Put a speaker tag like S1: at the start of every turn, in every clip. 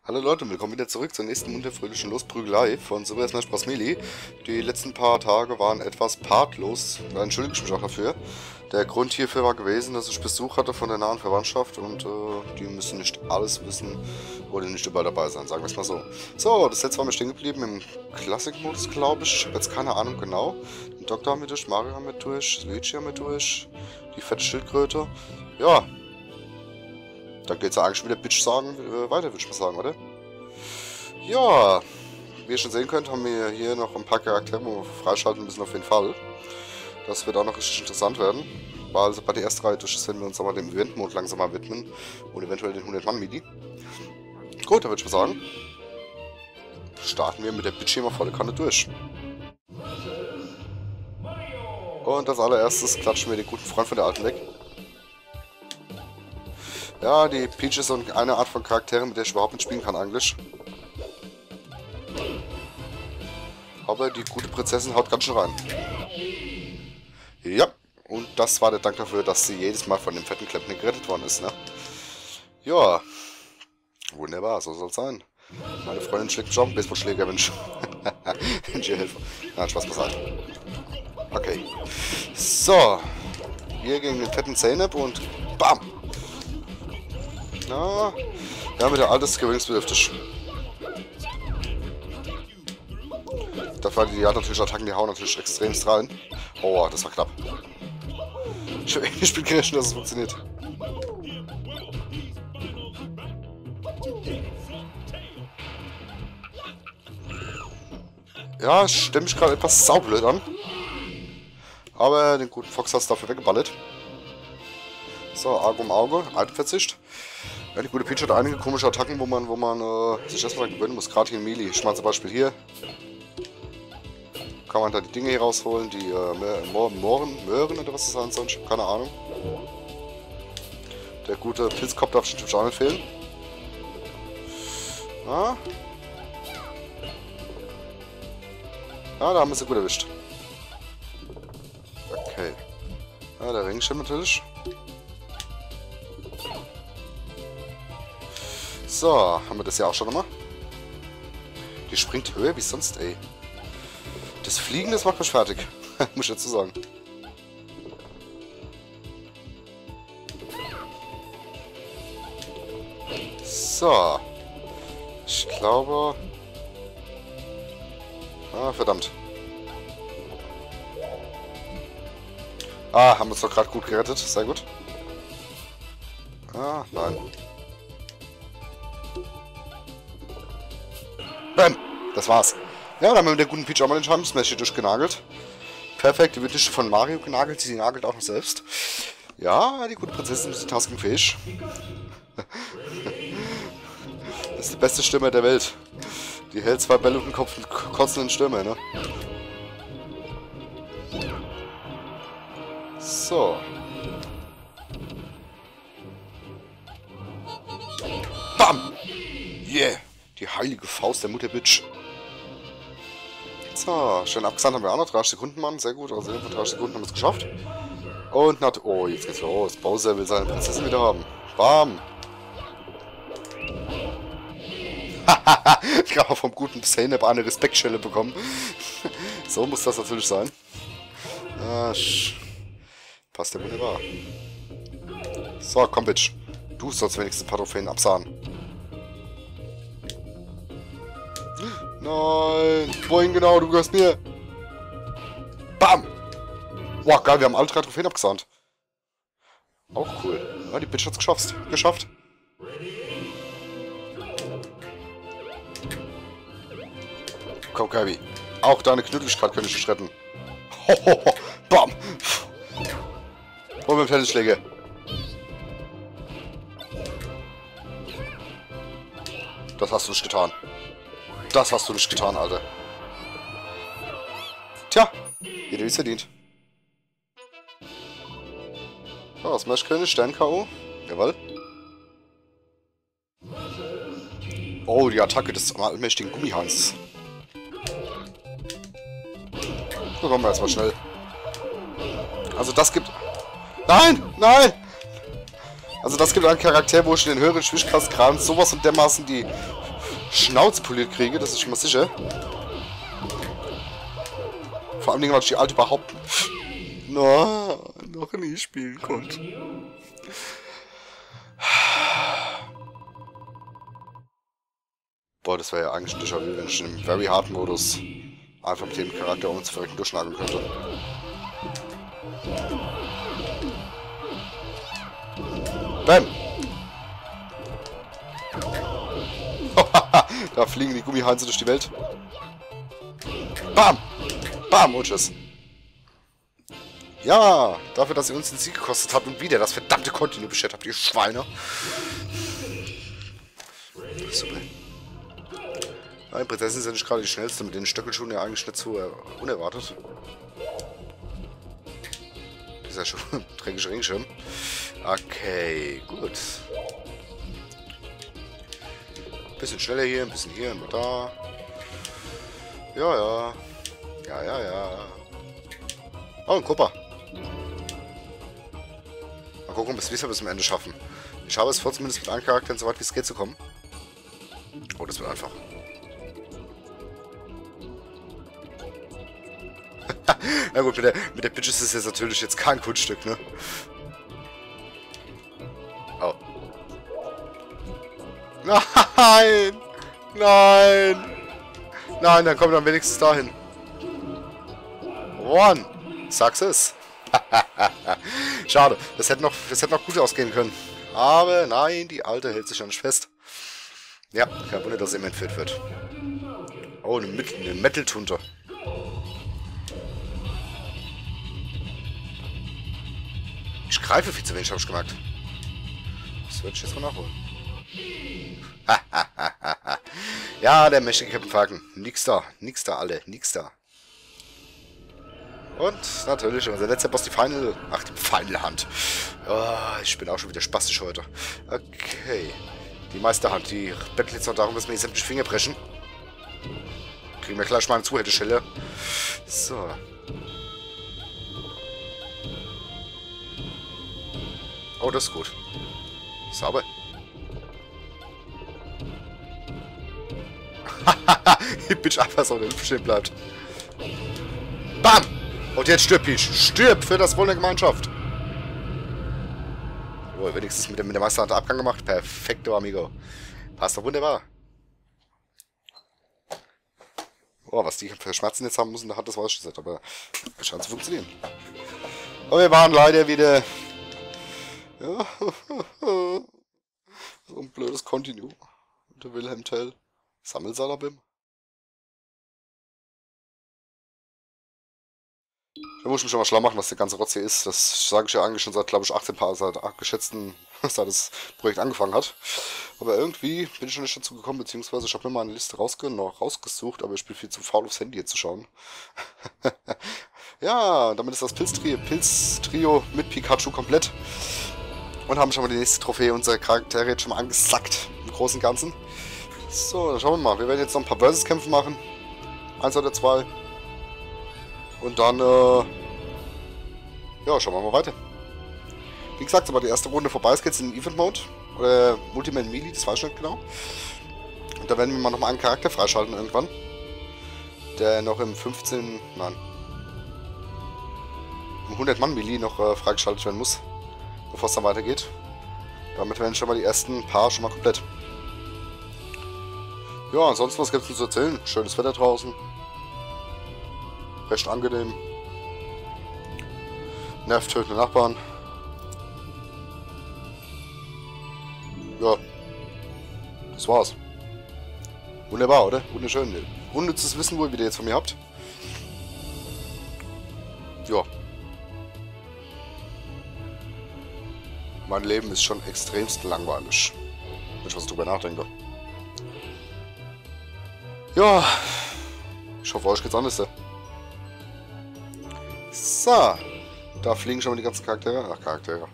S1: Hallo Leute und willkommen wieder zurück zur nächsten munterfröhlichen Losprügelei von Super Smash Bros. Melee. Die letzten paar Tage waren etwas partlos, da entschuldige ich mich auch dafür. Der Grund hierfür war gewesen, dass ich Besuch hatte von der nahen Verwandtschaft und die müssen nicht alles wissen oder nicht überall dabei sein, sagen wir es mal so. So, das letzte war mir stehen geblieben im Classic-Modus, glaube ich. Ich habe jetzt keine Ahnung genau. Den Doktor haben wir durch, Mario haben wir durch, Luigi haben wir durch, die fette Schildkröte. Ja. Dann geht's ja eigentlich wieder Bitch sagen weiter, würde ich mal sagen, oder? Ja, wie ihr schon sehen könnt, haben wir hier noch ein paar Charaktere, wo wir freischalten müssen auf jeden Fall. Das wird auch noch richtig interessant werden. Weil also bei der ersten Reihe durch werden wir uns aber dem Event-Mode langsam mal widmen. Und eventuell den 100-Mann-Midi. Gut, dann würde ich mal sagen, starten wir mit der Bitch hier mal volle Kanne durch. Und als allererstes klatschen wir den guten Freund von der Alten weg. Ja, die Peach ist so eine Art von Charaktere, mit der ich überhaupt nicht spielen kann eigentlich. Aber die gute Prinzessin haut ganz schön rein. Ja, und das war der Dank dafür, dass sie jedes Mal von dem fetten Klempner gerettet worden ist, ne? Ja, wunderbar, so soll es sein. Meine Freundin schlägt mich auf den Baseballschläger, wenn ich ihr helfe. Nein, Spaß beiseite. Okay. So. Hier gegen den fetten Zeynep und BAM! Na, ja, mit der Alte ist gewöhnungsbedürftig. Dafür die hat natürlich Attacken, die hauen natürlich extremst rein. Oh, das war knapp. Ich bin gerechnet, dass es funktioniert. Ja, ich stelle mich gerade etwas saublöd an. Aber den guten Fox hat es dafür weggeballert. So, Auge um Auge, Altenverzicht. Ja, die gute Peach hat einige komische Attacken, wo man sich erstmal gewöhnen muss, gerade hier in Melee. Ich meine zum Beispiel hier. Kann man da die Dinge hier rausholen, die Möhren oder was das sein soll, ich habe keine Ahnung. Der gute Pilzkopf darf natürlich auch nicht fehlen. Ah. Ja, da haben wir sie gut erwischt. Okay. Ja, der Regenschirm natürlich. So, haben wir das ja auch schon nochmal. Die springt höher wie sonst, ey. Das Fliegen, das macht mich fertig. Muss ich dazu sagen. So. Ich glaube... Ah, verdammt. Ah, haben wir uns doch gerade gut gerettet. Sehr gut. Ah, nein. Bam! Das war's. Ja, dann haben wir mit der guten Peach auch mal den Schaden-Smash hier durchgenagelt. Perfekt, die wird nicht von Mario genagelt, sie nagelt auch noch selbst. Ja, die gute Prinzessin ist taskingfähig. Das ist die beste Stimme der Welt. Die hält zwei Bälle auf den Kopf mit kotzenden Stürmer, ne? So. Bam! Yeah! Die heilige Faust der Mutterbitch. So, schön abgesandt haben wir auch noch. 30 Sekunden, Mann. Sehr gut. Also vor 30 Sekunden haben wir es geschafft. Und oh, jetzt geht's los. Bowser will seine Prinzessin wieder haben. Bam! Hahaha! Ich habe vom guten Zeynep eine Respektschelle bekommen. So muss das natürlich sein. Passt ja wunderbar. So, komm, Bitch. Du sollst wenigstens ein paar Trophäen absahen. Nein! Wohin genau? Du gehörst mir! Bam! Wow, geil, wir haben alle 3 Trophäen abgesahnt. Auch cool. Ja, die Bitch hat's geschafft. Komm, Kirby. Auch deine Knütteligkeit könnte ich dich retten. Hohoho! Bam! Und mit dem Tennisschläger. Das hast du nicht getan. Das hast du nicht getan, Alter. Tja, jeder wie es verdient. So, Smash-König, Stern-K.O. Jawohl. Oh, die Attacke des allmächtigen Gummihans. So, kommen wir erstmal schnell. Also das gibt... Nein! Nein! Also das gibt einen Charakter, wo ich in den höheren Schwierigkeitsgraden sowas und dermaßen die Schnauz poliert kriege, das ist schon mal sicher. Vor allem, weil ich die alte überhaupt noch nie spielen konnte. Boah, das wäre ja eigentlich ein Déjà-vu, wenn ich im Very Hard Modus einfach mit dem Charakter um zu verrecken durchschlagen könnte. Bam! Da fliegen die Gummiheinze durch die Welt. Bam! Bam! Und tschüss. Ja, dafür, dass ihr uns den Sieg gekostet habt und wieder das verdammte Kontinent beschert habt, ihr Schweine. Super. Ja, die Prinzessin sind nicht gerade die schnellste, mit den Stöckelschuhen ja eigentlich nicht so unerwartet. Dieser schon dreckige Regenschirm. Okay, gut. Ein bisschen schneller hier, ein bisschen hier, und da. Ja, ja. Ja, ja, ja. Oh, ein Kupper. Mal gucken, bis wir es bis zum Ende schaffen. Ich habe es vor, zumindest mit einem Charakter so weit wie es geht zu kommen. Oh, das wird einfach. Na gut, mit der Bitch ist es jetzt natürlich jetzt kein Kunststück, ne? Oh. Nein! Nein! Nein, dann kommen wir dann wenigstens dahin. One! Success! Schade, das hätte noch gut ausgehen können. Aber nein, die Alte hält sich ja nicht fest. Ja, kein Wunder, dass sie immer entführt wird. Oh, eine Metal-Tunte. Ich greife viel zu wenig, habe ich gemerkt. Das würde ich jetzt mal nachholen. Ja, der mächtige Captain Falcon. Nix da, alle, nix da. Und natürlich unser letzter Boss, die Final... Ach, die Final-Hand. Oh, ich bin auch schon wieder spastisch heute. Okay. Die Meisterhand, die bettelt jetzt noch darum, dass wir die sämtliche Finger brechen. Kriegen wir gleich mal eine Zuhälteschelle. So. Oh, das ist gut. Sauber. Die Bitch einfach so stehen bleibt. Bam! Und jetzt stirb ich. Stirb für das Wohl der Gemeinschaft. Oh, wenigstens mit der Meisterhand Abgang gemacht. Perfekto, amigo. Passt doch wunderbar. Oh, was die für Schmerzen jetzt haben müssen, da hat das weiß ich nicht. Aber es scheint zu funktionieren. Aber wir waren leider wieder... Ja, so ein blödes Continue. Der Wilhelm Tell. Sammelsalabim. Da muss ich mich schon mal schlau machen, was der ganze Rotz hier ist. Das sage ich ja eigentlich schon seit, glaube ich, 18 Paar, seit geschätzten, seit das Projekt angefangen hat. Aber irgendwie bin ich noch nicht dazu gekommen, beziehungsweise ich habe mir mal eine Liste rausgesucht, aber ich bin viel zu faul aufs Handy hier zu schauen. Ja, damit ist das Pilztrio mit Pikachu komplett. Und haben schon mal die nächste Trophäe unserer Charaktere jetzt schon mal angesackt, im Großen und Ganzen. So, dann schauen wir mal. Wir werden jetzt noch ein paar Versus-Kämpfe machen. 1 oder 2. Und dann, ja, schauen wir mal weiter. Wie gesagt, sobald die erste Runde vorbei ist, geht es in den Event-Mode. Oder Multiman Melee, das weiß ich nicht genau. Und da werden wir mal nochmal einen Charakter freischalten irgendwann. Der noch im 100-Mann-Melee noch freigeschaltet werden muss. Bevor es dann weitergeht. Damit werden schon mal die ersten paar schon mal komplett. Ja, ansonsten, was gibt es denn zu erzählen? Schönes Wetter draußen. Recht angenehm. Nervtötende Nachbarn. Ja. Das war's. Wunderbar, oder? Wunderschön. Unnützes Wissen, wo ihr wieder jetzt von mir habt. Ja. Mein Leben ist schon extremst langweilig. Wenn ich was drüber nachdenke. Ja. Ich hoffe, euch geht's anders. So. Da fliegen schon mal die ganzen Charaktere. Ach, Charaktere.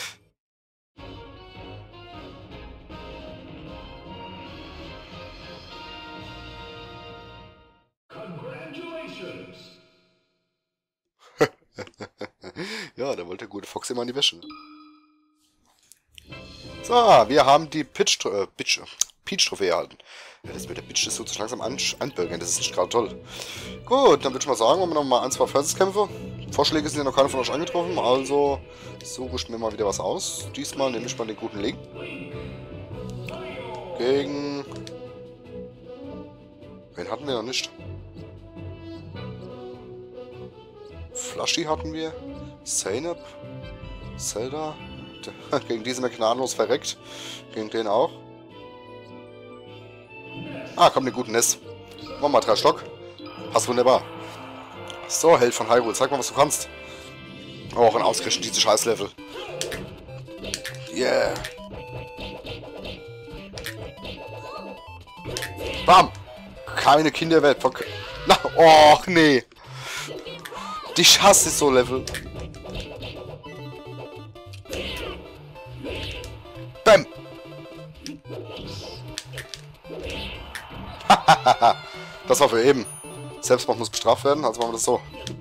S1: Ja, da wollte der gute Fox immer in die Wäsche. So, wir haben die Peach-Trophäe erhalten. Ja, das mit der Peach ist so zu langsam anbürgern, das ist nicht gerade toll. Gut, dann würde ich mal sagen, machen wir noch mal ein, zwei Versuskämpfe. Vorschläge sind ja noch keine von euch angetroffen, also suche ich mir mal wieder was aus. Diesmal nehme ich mal den guten Link. Gegen... Wen hatten wir noch nicht? Flashy hatten wir. Zeynep. Zelda. Gegen die sind wir gnadenlos verreckt. Gegen den auch. Ah, komm, den guten Ness. Mach mal 3 Stock. Passt wunderbar. So, Held von Hyrule, zeig mal, was du kannst. Oh, auch ein ausgerechnet diese Scheißlevel. Yeah. Bam! Keine Kinderwelt von... Na, oh, nee. Ich hasse so Level. Bam! Das war für eben. Selbstmord muss bestraft werden, also machen wir das so.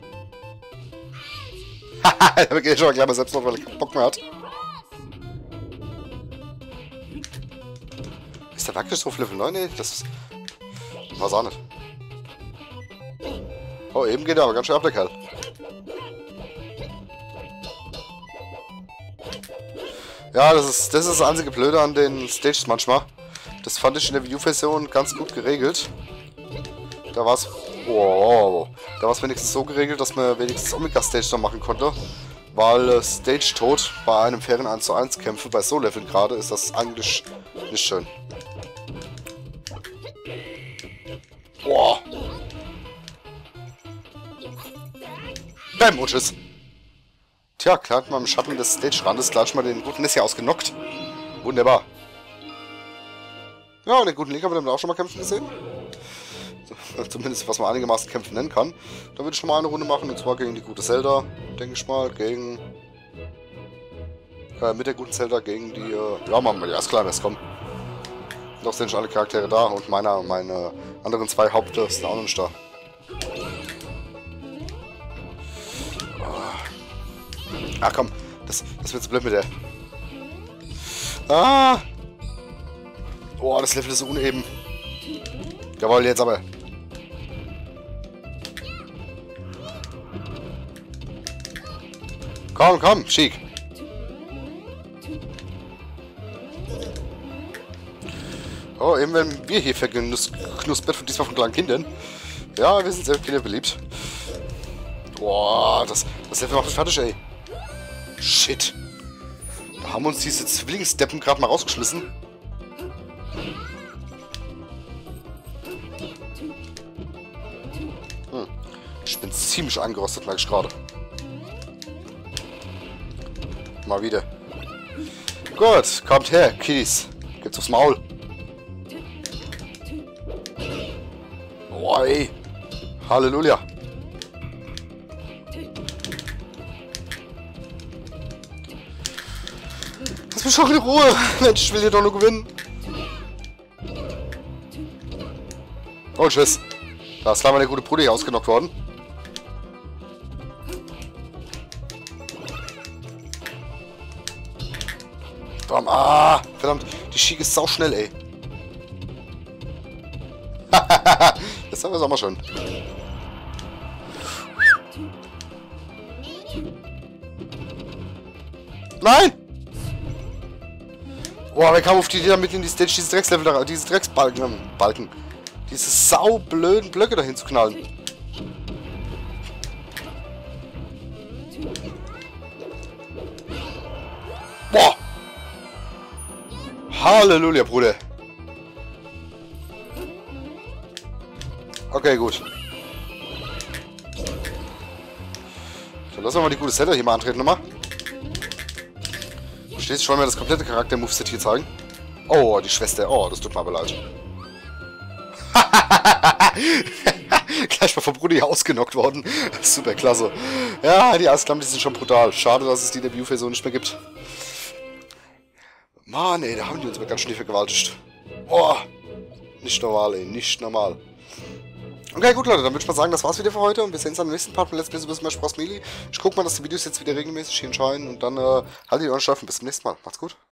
S1: Haha, da geht schon mal gleich mal Selbstmord, weil er keinen Bock mehr hat. Ist der wirklich so auf Level 9? Nee, das war's auch nicht. Oh, eben geht er aber ganz schön ab, der Kerl. Ja, das ist das einzige Blöde an den Stages manchmal. Das fand ich in der Wii U-Version ganz gut geregelt. Da war es... Oh, da war es wenigstens so geregelt, dass man wenigstens Omega-Stage noch machen konnte. Weil Stage-Tod bei einem fairen 1:1 Kämpfe, bei so Leveln gerade, ist das eigentlich nicht schön. Boah. Bam, und tschüss. Tja, klar hat man im Schatten des Stage-Randes gleich mal den guten Nessie ausgenockt. Wunderbar. Ja, und den guten Link haben wir dann auch schon mal kämpfen gesehen. So, zumindest, was man einigermaßen kämpfen nennen kann. Da würde ich schon mal eine Runde machen, und zwar gegen die gute Zelda, denke ich mal, gegen... mit der guten Zelda gegen die... ja, machen wir die Erstkleines, komm. Noch sind schon alle Charaktere da und meine anderen 2 Haupte sind auch noch nicht da. Ach komm, das wird so blöd mit der. Ah! Boah, das Level ist so uneben. Jawohl, jetzt aber. Komm, komm, schick. Oh, eben wenn wir hier verknuspert von diesmal von kleinen Kindern. Ja, wir sind sehr kinderbeliebt. Boah, das Level macht mich fertig, ey. Shit. Da haben uns diese Zwillingsdeppen gerade mal rausgeschmissen. Ich bin ziemlich angerostet, merke ich gerade. Mal wieder. Gut, kommt her, Kiddies. Geht's aufs Maul. Boah, ey. Halleluja. Lass mich doch in Ruhe. Mensch, ich will hier doch nur gewinnen. Oh, tschüss. Da ist leider der gute Bruder hier ausgenockt worden. Bam, ah, verdammt, die Schiege ist sauschnell, ey. Das haben wir auch mal schon. Nein! Boah, wer kam auf die Idee, damit in die Stage diese Dreckslevel da, diese Drecksbalken, diese saublöden Blöcke dahin zu knallen. Boah! Halleluja, Bruder. Okay, gut. Dann lassen wir mal die gute Zelda hier mal antreten nochmal. Verstehst du, ich wollte mir das komplette Charakter-Moveset hier zeigen. Oh, die Schwester. Oh, das tut mir aber leid. Gleich mal vom Bruder hier ausgenockt worden. Super klasse. Ja, die Eisklammen, die sind schon brutal. Schade, dass es die in der View-Version nicht mehr gibt. Mann, ey, da haben die uns aber ganz schön vergewaltigt. Boah. Nicht normal, ey. Nicht normal. Okay, gut, Leute, dann würde ich mal sagen, das war's wieder für heute und wir sehen uns am nächsten Part von Let's Play Super Smash Bros. Melee. Ich gucke mal, dass die Videos jetzt wieder regelmäßig hier erscheinen und dann haltet ihr Ohren steif und bis zum nächsten Mal. Macht's gut.